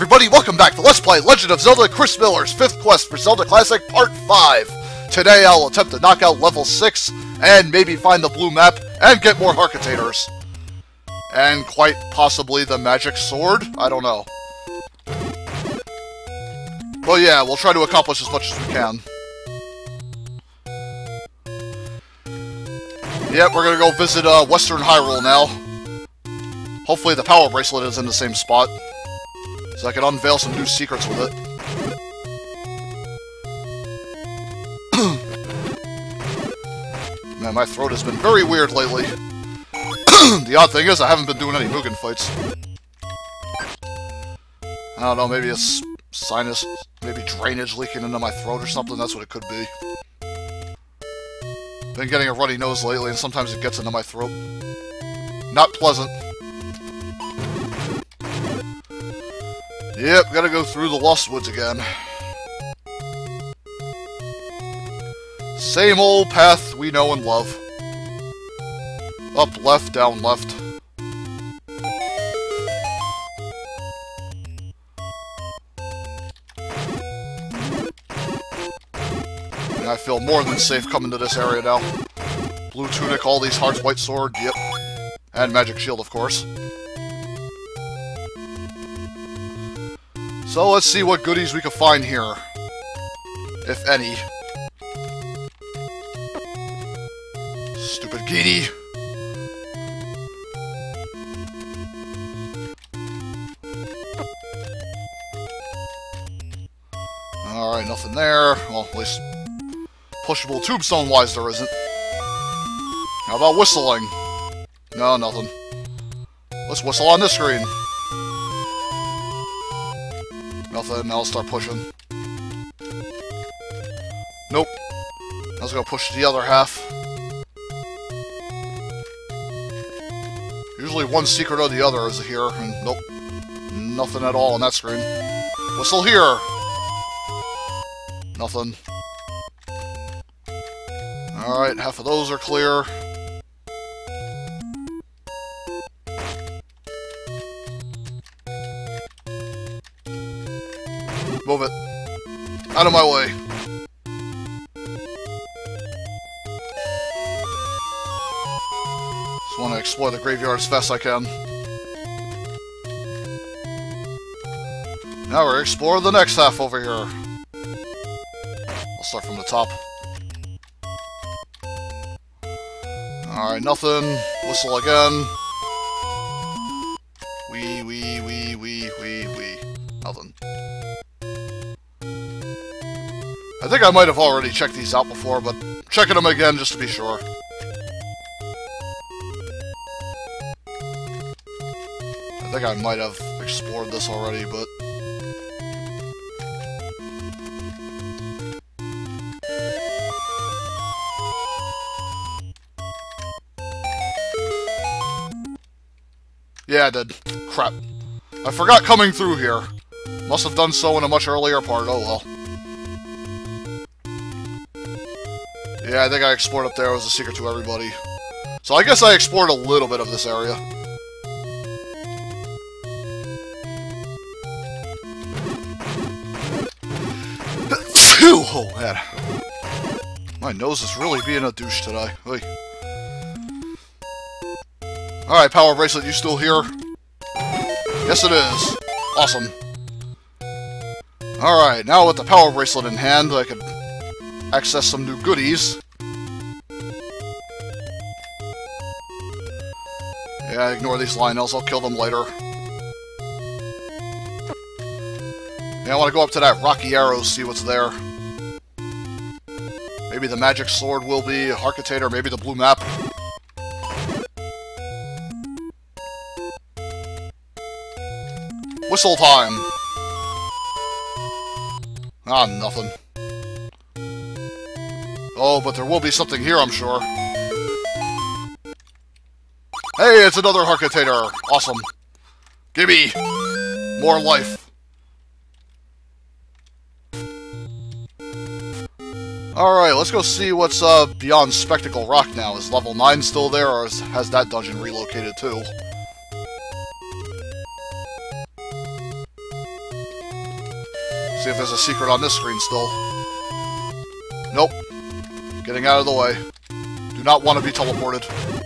everybody, welcome back to Let's Play Legend of Zelda Chris Miller's 5th quest for Zelda Classic Part 5. Today I'll attempt to knock out level 6, and maybe find the blue map, and get more Harcatators. And quite possibly the magic sword? I don't know. Well yeah, we'll try to accomplish as much as we can. Yep, we're gonna go visit Western Hyrule now. Hopefully the power bracelet is in the same spot, so I can unveil some new secrets with it. Man, my throat has been very weird lately. The odd thing is, I haven't been doing any Mugen fights. I don't know, maybe it's sinus, maybe drainage leaking into my throat or something, that's what it could be. Been getting a runny nose lately, and sometimes it gets into my throat. Not pleasant. Yep, gotta go through the Lost Woods again. Same old path we know and love. Up left, down left. And I feel more than safe coming to this area now. Blue tunic, all these hearts, white sword, yep. And magic shield, of course. So let's see what goodies we can find here. If any. Stupid Geedy. Alright, nothing there. Well, at least pushable tombstone-wise there isn't. How about whistling? No, nothing. Let's whistle on this screen. Nothing, now I'll start pushing. Nope. I was gonna push the other half. Usually one secret or the other is here, and nope. Nothing at all on that screen. Whistle here! Nothing. Alright, half of those are clear. Move it. Out of my way. Just want to explore the graveyard as fast as I can. Now we're exploring the next half over here. I'll start from the top. Alright, nothing. Whistle again. Wee. Nothing. I think I might have already checked these out before, but checking them again just to be sure. I think I might have explored this already, but... yeah, I did. Crap. I forgot coming through here. Must have done so in a much earlier part, oh well. Yeah, I think I explored up there. It was a secret to everybody. So I guess I explored a little bit of this area. Oh, man. My nose is really being a douche today. Oy. Alright, Power Bracelet, you still here? Yes, it is. Awesome. Alright, now with the Power Bracelet in hand, I can access some new goodies. Yeah, ignore these Lionels, I'll kill them later. Yeah, I want to go up to that Rocky Arrow, see what's there. Maybe the magic sword will be a Harcatator, maybe the blue map. Whistle time! Ah, nothing. Oh, but there will be something here, I'm sure. Hey, it's another Harcatator! Awesome. Gimme! More life. Alright, let's go see what's beyond Spectacle Rock now. Is level 9 still there, or has that dungeon relocated too? See if there's a secret on this screen still. Nope. Getting out of the way. Do not want to be teleported.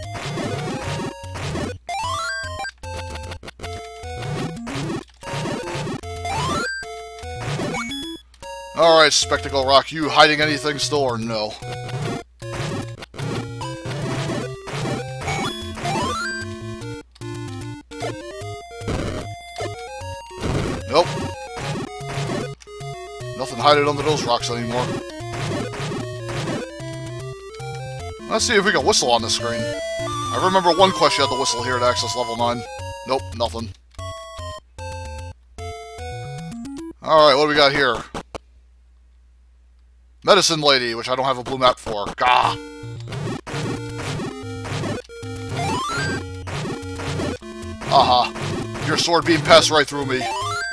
Alright, Spectacle Rock, you hiding anything still or no? Nope. Nothing hiding under those rocks anymore. Let's see if we can whistle on this screen. I remember one quest you had to whistle here to access level 9. Nope, nothing. Alright, what do we got here? Medicine Lady, which I don't have a blue map for. Gah! Aha. Your sword beam passed right through me.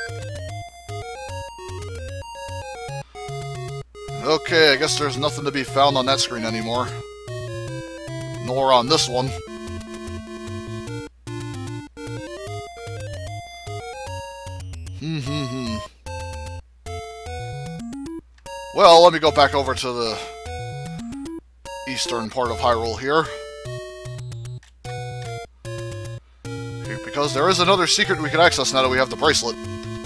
Okay, I guess there's nothing to be found on that screen anymore. Nor on this one. Well, let me go back over to the eastern part of Hyrule here. Because there is another secret we can access now that we have the bracelet.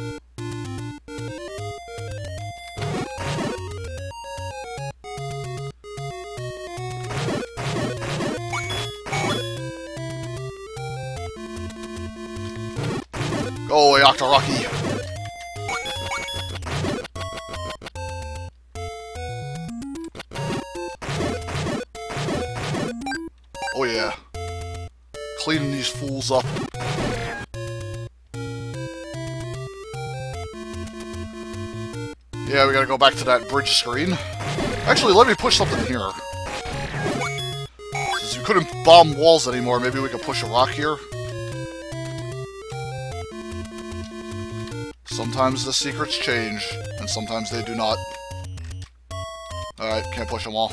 Go away, Octoraki. Oh yeah. Cleaning these fools up. Yeah, we gotta go back to that bridge screen. Actually, let me push something here. Since you couldn't bomb walls anymore, maybe we can push a rock here. Sometimes the secrets change, and sometimes they do not. Alright, can't push them all.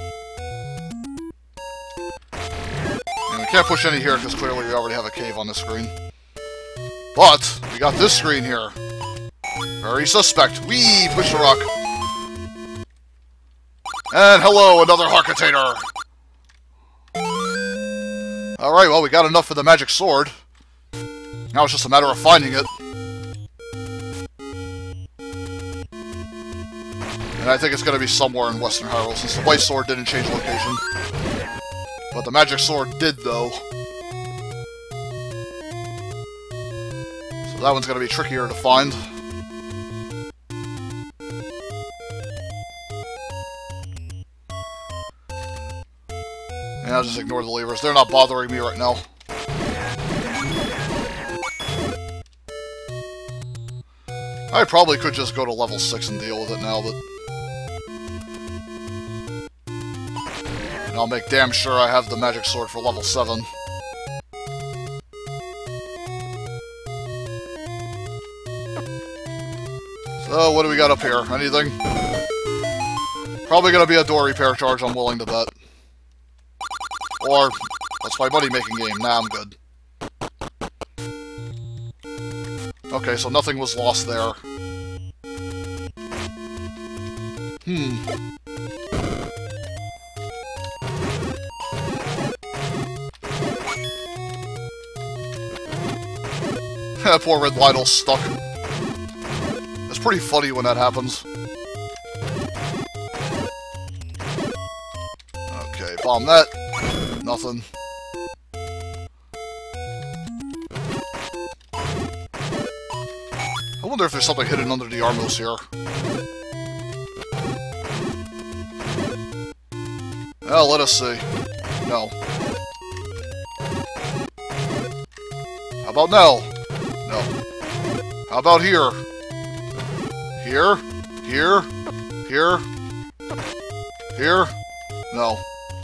And we can't push any here, because clearly we already have a cave on the screen. But, we got this screen here. Very suspect. Whee! Push the rock. And hello, another Harkatator! Alright, well, we got enough for the magic sword. Now it's just a matter of finding it. And I think it's going to be somewhere in Western Hyrule, since the White Sword didn't change location. But the Magic Sword did, though. So that one's going to be trickier to find. And I'll just ignore the levers. They're not bothering me right now. I probably could just go to level 6 and deal with it now, but... And I'll make damn sure I have the magic sword for level 7. So, what do we got up here? Anything? Probably gonna be a door repair charge, I'm willing to bet. Or, that's my money-making game. Nah, I'm good. Okay, so nothing was lost there. That poor Red Lionel's stuck. It's pretty funny when that happens. Okay, bomb that. Nothing. I wonder if there's something hidden under the Armos here. Well, let us see. No. How about now? No. How about here? Here? Here? Here? Here? No.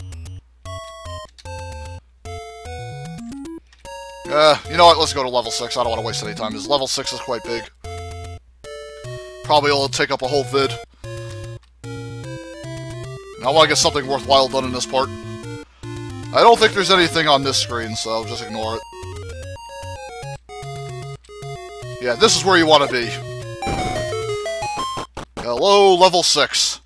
You know what? Let's go to level 6. I don't want to waste any time, because level 6 is quite big. Probably will take up a whole vid. And I want to get something worthwhile done in this part. I don't think there's anything on this screen, so just ignore it. Yeah, this is where you want to be. Hello, level 6.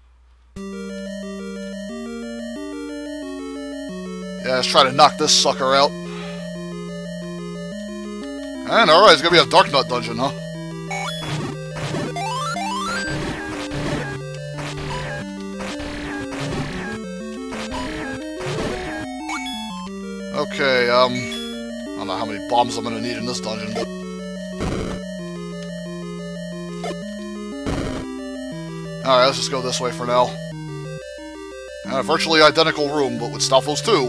Yeah, let's try to knock this sucker out. And alright, it's gonna be a Darknut dungeon, huh? Okay, I don't know how many bombs I'm gonna need in this dungeon, but... Alright, let's just go this way for now. A virtually identical room, but with Stalfos 2.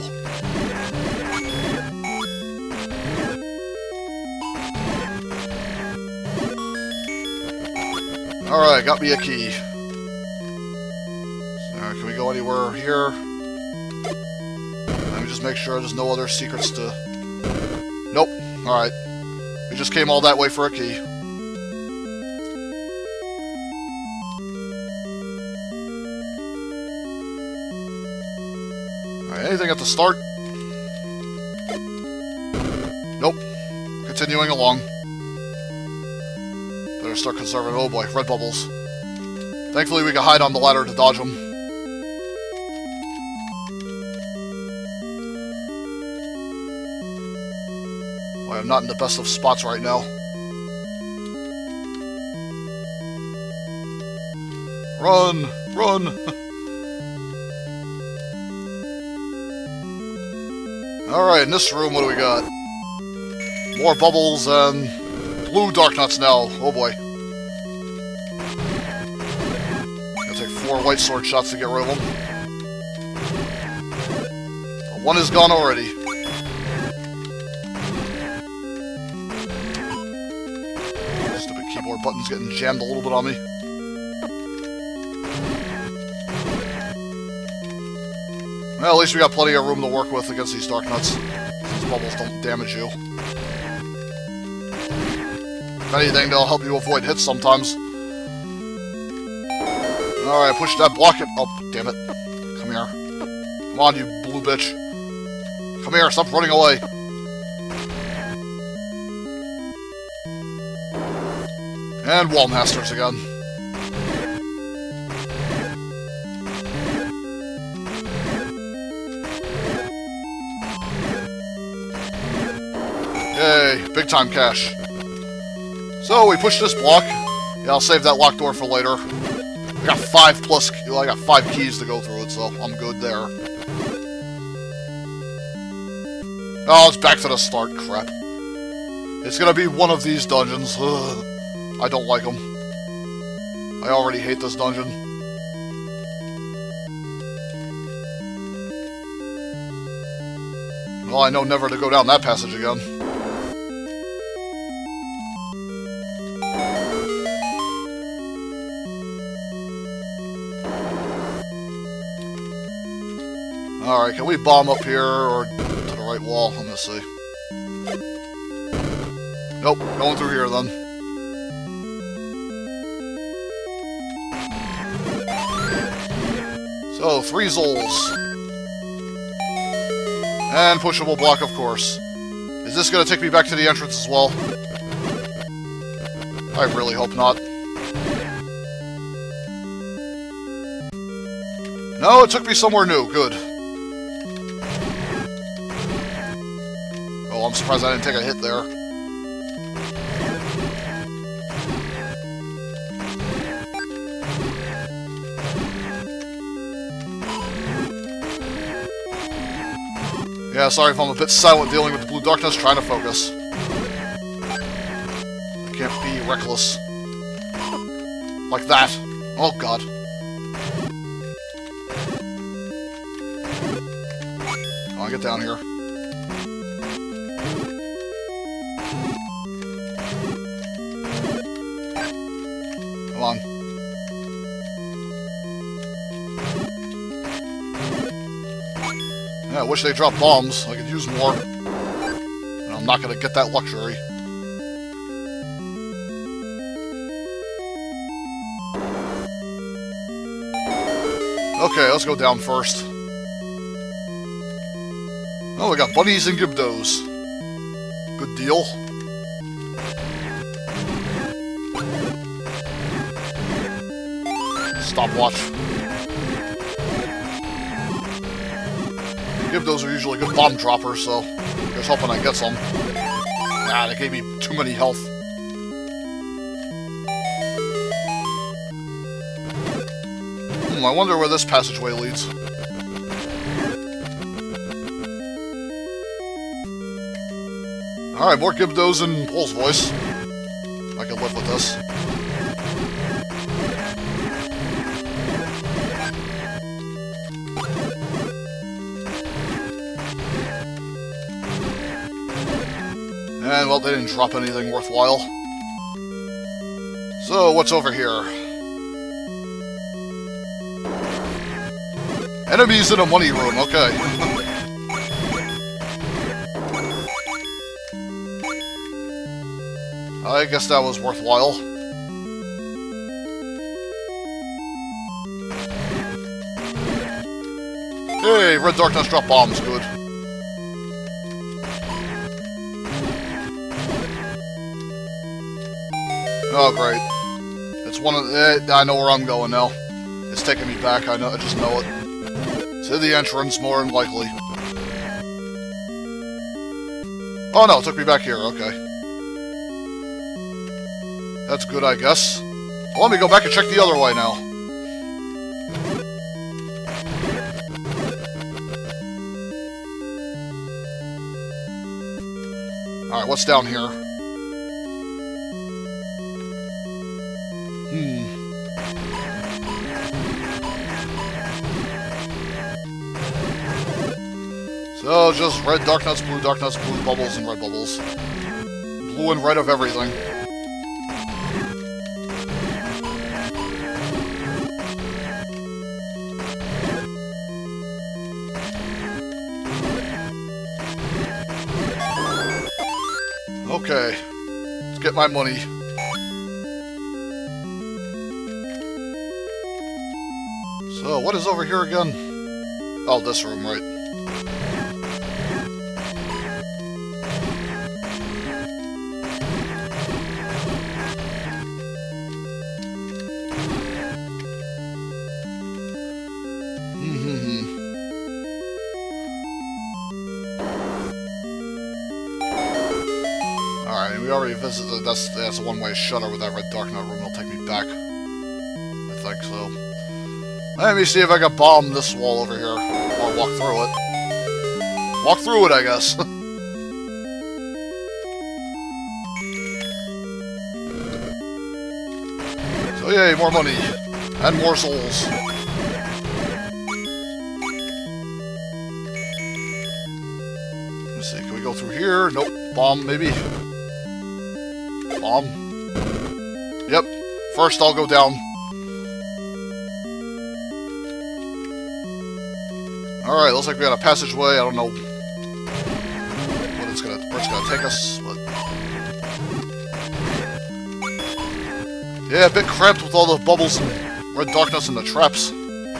Alright, got me a key. Alright, can we go anywhere here? Let me just make sure there's no other secrets to... Nope. Alright. We just came all that way for a key. Alright, anything at the start? Nope. Continuing along. Better start conserving. Oh boy, red bubbles. Thankfully we can hide on the ladder to dodge them. Boy, I'm not in the best of spots right now. Run! Run! Alright, in this room, what do we got? More bubbles and blue Darknuts now. Oh boy. Gonna take 4 white sword shots to get rid of them. But 1 is gone already. Stupid keyboard buttons getting jammed a little bit on me. Well, at least we got plenty of room to work with against these Darknuts. These bubbles don't damage you. If anything, they'll help you avoid hits sometimes. Alright, push that block it. Oh, damn it. Come here. Come on, you blue bitch. Come here, stop running away. And wall masters again. Yay, big time cash. So we push this block. Yeah, I'll save that locked door for later. I got 5 plus. I got 5 keys to go through it, so I'm good there. Oh, it's back to the start. Crap. It's gonna be one of these dungeons. Ugh. I don't like them. I already hate this dungeon. Well, I know never to go down that passage again. Alright, can we bomb up here, or to the right wall? Let me see. Nope, going through here then. So, 3 Zols. And pushable block, of course. Is this going to take me back to the entrance as well? I really hope not. No, it took me somewhere new. Good. Oh, I'm surprised I didn't take a hit there. Yeah, sorry if I'm a bit silent dealing with the blue Darknuts, trying to focus. I can't be reckless. Like that. Oh god. Come on, get down here. Come on. Yeah, I wish they dropped bombs. I could use more. And I'm not gonna get that luxury. Okay, let's go down first. Oh, we got bunnies and Gibdos. Good deal. stopwatch. Those are usually good bomb droppers, so here's hoping I get some. Nah, they gave me too many health. I wonder where this passageway leads. Alright, more Gibdos and Pole's voice. I can live with this. And, well, they didn't drop anything worthwhile. So, what's over here? Enemies in a money room, okay. I guess that was worthwhile. Hey, Red Darkness drop bombs, good. Oh, great. It's one of the... I know where I'm going now. It's taking me back, I just know it. To the entrance, more than likely. Oh no, it took me back here, okay. That's good, I guess. Well, let me go back and check the other way now. Alright, what's down here? So, just red dark nuts, blue bubbles, and red bubbles. Blue and red of everything. Okay, let's get my money. So, what is over here again? Oh, this room, right. Alright, we already visited. That's a one-way shutter with that red dark nut room. It'll take me back. I think so. Let me see if I can bomb this wall over here. Or walk through it. Walk through it, I guess. So yay, more money. And more souls. Let's see, can we go through here? Nope. Bomb, maybe. Bomb. Yep. First, I'll go down. Alright, looks like we got a passageway. I don't know where it's gonna take us, but... Yeah, a bit cramped with all the bubbles and red darkness and the traps.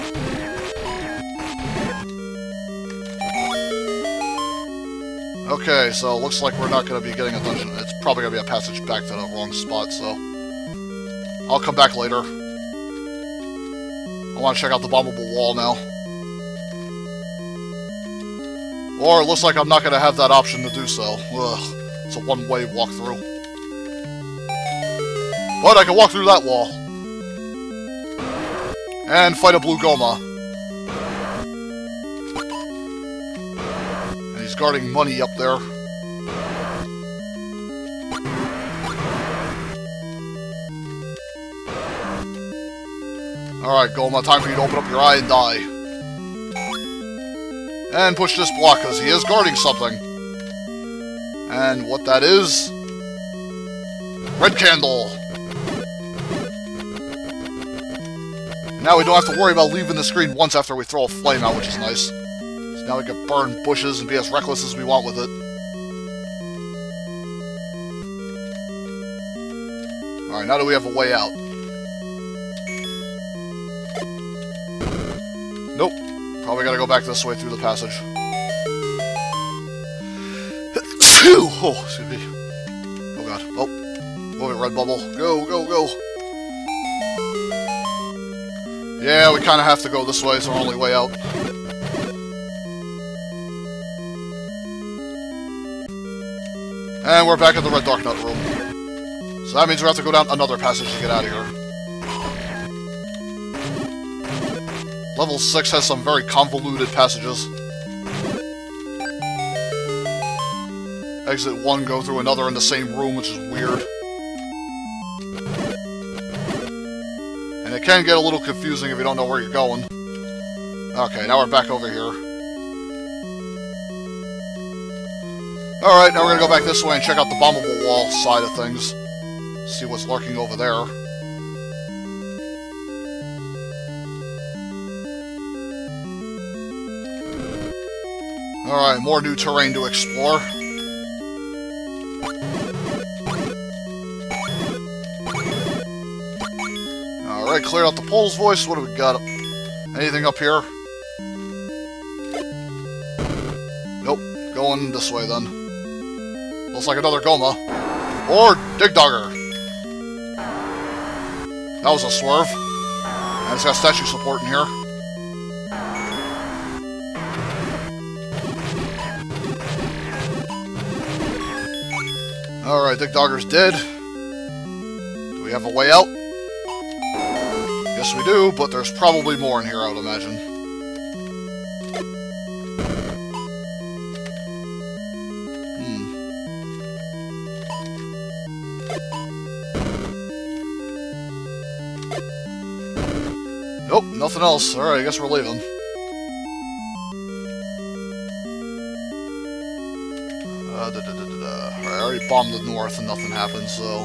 Okay, so it looks like we're not going to be getting a dungeon. It's probably going to be a passage back to the wrong spot, so... I'll come back later. I want to check out the bombable wall now. Or it looks like I'm not going to have that option to do so. Ugh, it's a one-way walkthrough. But I can walk through that wall. And fight a blue Goma. And he's guarding money up there. Alright, Goma, time for you to open up your eye and die. And push this block, because he is guarding something. And what that is... Red candle! Now we don't have to worry about leaving the screen once after we throw a flame out, which is nice. So now we can burn bushes and be as reckless as we want with it. Alright, now that we have a way out. Nope. Probably gotta go back this way through the passage. Oh, excuse me. Oh god. Oh. Move it, red bubble. Go, go, go. Yeah, we kind of have to go this way. It's our only way out. And we're back at the Red Darknut room. So that means we have to go down another passage to get out of here. Level 6 has some very convoluted passages. Exit 1, go through another in the same room, which is weird. And it can get a little confusing if you don't know where you're going. Okay, now we're back over here. Alright, now we're gonna go back this way and check out the bombable wall side of things. See what's lurking over there. Alright, more new terrain to explore. Alright, cleared out the Pole's voice. What do we got? Anything up here? Nope. Going this way then. Looks like another Goma. Or Digdogger. That was a swerve. And it's got statue support in here. Alright, Digdogger's dead. Do we have a way out? Yes we do, but there's probably more in here, I would imagine. Nope, nothing else. Alright, I guess we're leaving. I already bombed the north and nothing happened, so...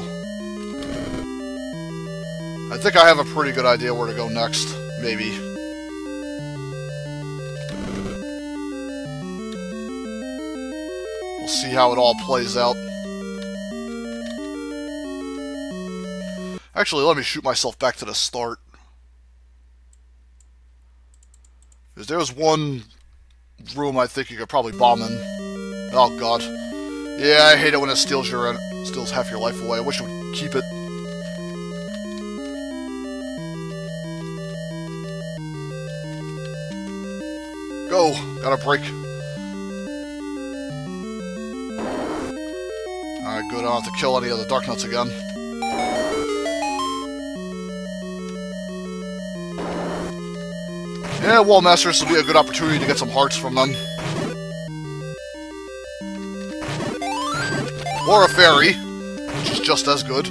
I think I have a pretty good idea where to go next. Maybe. We'll see how it all plays out. Actually, let me shoot myself back to the start. Because there was one room I think you could probably bomb in. Oh god. Yeah, I hate it when it steals half your life away. I wish it would keep it. Go! Got a break. Alright, good. I don't have to kill any of the Darknuts again. Yeah, Wall Masters will be a good opportunity to get some hearts from them. Or a fairy, which is just as good.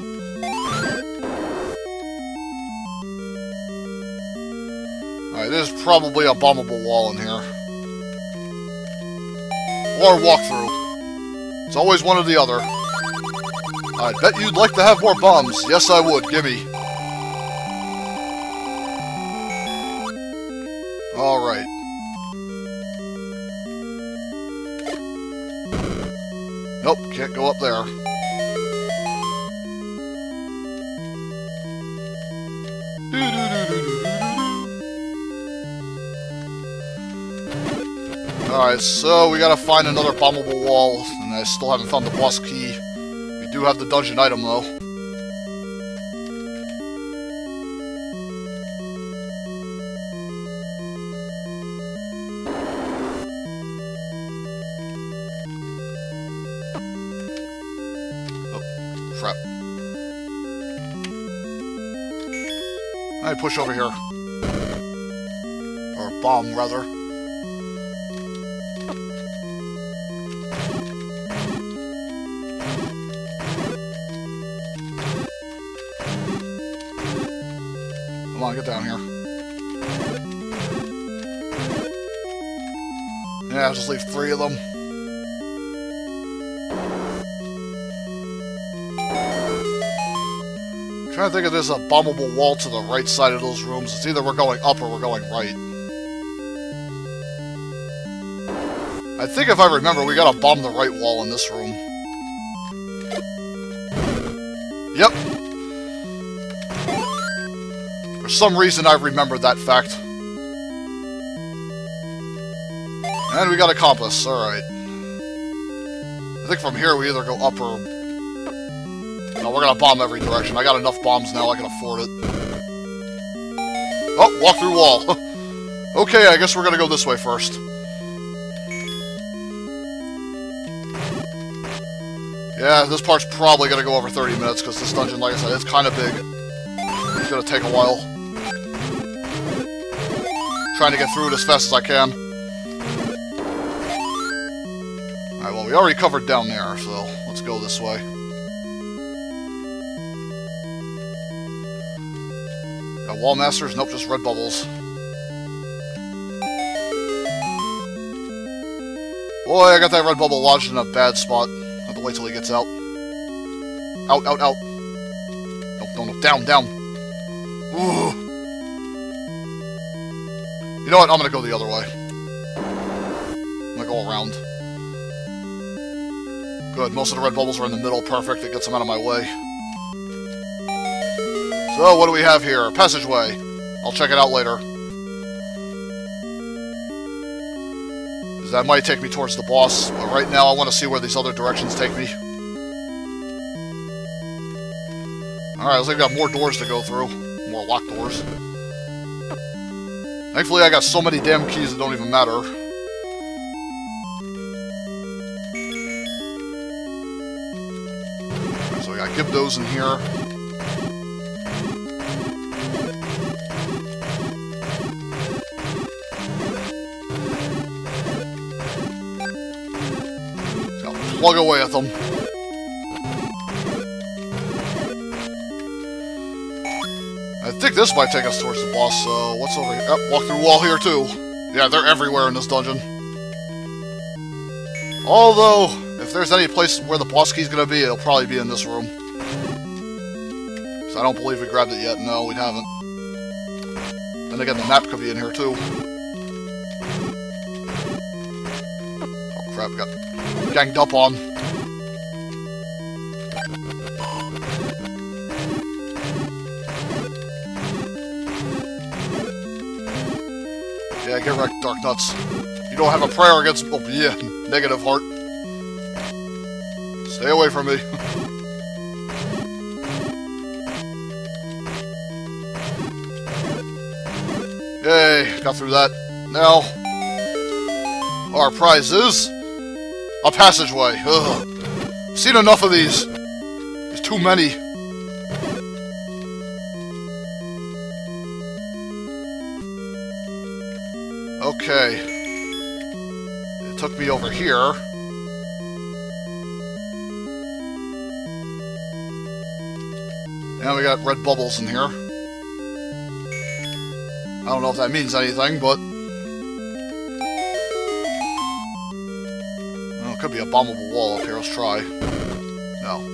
Alright, there's probably a bombable wall in here. Or walkthrough. It's always one or the other. I bet you'd like to have more bombs. Yes, I would. Gimme. Alright. Nope, can't go up there. Alright, so we gotta find another bombable wall, and I still haven't found the boss key. We do have the dungeon item, though. Crap. I push over here. Or bomb, rather. Come on, get down here. Yeah, I'll just leave 3 of them. I'm trying to think if there's a bombable wall to the right side of those rooms. It's either we're going up or we're going right. I think if I remember, we gotta bomb the right wall in this room. Yep. For some reason, I remembered that fact. And we got a compass, alright. I think from here we either go up or... No, we're gonna bomb every direction. I got enough bombs now, I can afford it. Oh, walk through wall. Okay, I guess we're gonna go this way first. Yeah, this part's probably gonna go over 30 minutes, because this dungeon, like I said, it's kind of big. It's gonna take a while. Trying to get through it as fast as I can. Alright, well, we already covered down there, so let's go this way. Got wall masters? Nope, just red bubbles. Boy, I got that red bubble lodged in a bad spot. I'll have to wait till he gets out. Out, out, out. No, no, no, down, down. Ooh. You know what? I'm gonna go the other way. I'm gonna go around. Good, most of the red bubbles are in the middle. Perfect, it gets them out of my way. So, what do we have here? Passageway. I'll check it out later. That might take me towards the boss, but right now I want to see where these other directions take me. Alright, looks like we got more doors to go through. More locked doors. Thankfully I got so many damn keys that don't even matter. Right, so we got Gibdos in here. Plug away at them. I think this might take us towards the boss, so what's over here? Oh, walk through wall here too. Yeah, they're everywhere in this dungeon. Although, if there's any place where the boss key's gonna be, it'll probably be in this room. So I don't believe we grabbed it yet. No, we haven't. Then again, the map could be in here too. Oh crap, we got ganged up on. Yeah, get wrecked, Dark Nuts. You don't have a prayer against... Oh, yeah, negative heart. Stay away from me. Yay, got through that. Now, our prize is... a passageway. Ugh. I've seen enough of these. There's too many. Okay. It took me over here. And we got red bubbles in here. I don't know if that means anything, but... well, it could be a bombable wall up here. Let's try. No.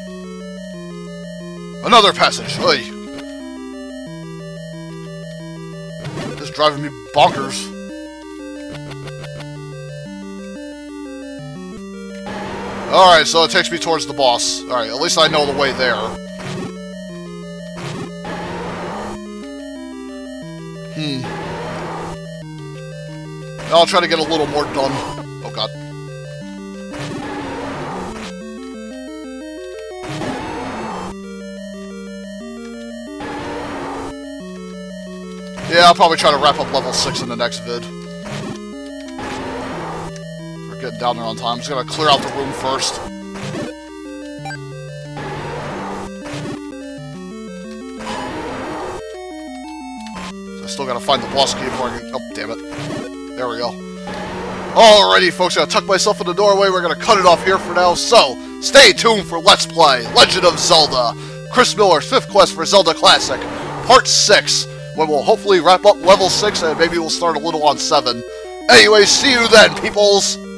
Another passage! Oy. This is driving me bonkers. Alright, so it takes me towards the boss. Alright, at least I know the way there. I'll try to get a little more done. Oh god. Yeah, I'll probably try to wrap up level 6 in the next vid. We're getting down there on time. I'm just gonna clear out the room first. So I still gotta find the boss key before I can... oh, damn it. There we go. Alrighty, folks, I gotta tuck myself in the doorway. We're gonna cut it off here for now. So, stay tuned for Let's Play Legend of Zelda, Chris Miller's 5th quest for Zelda Classic, Part 6, when we'll hopefully wrap up level 6 and maybe we'll start a little on 7. Anyway, see you then, peoples!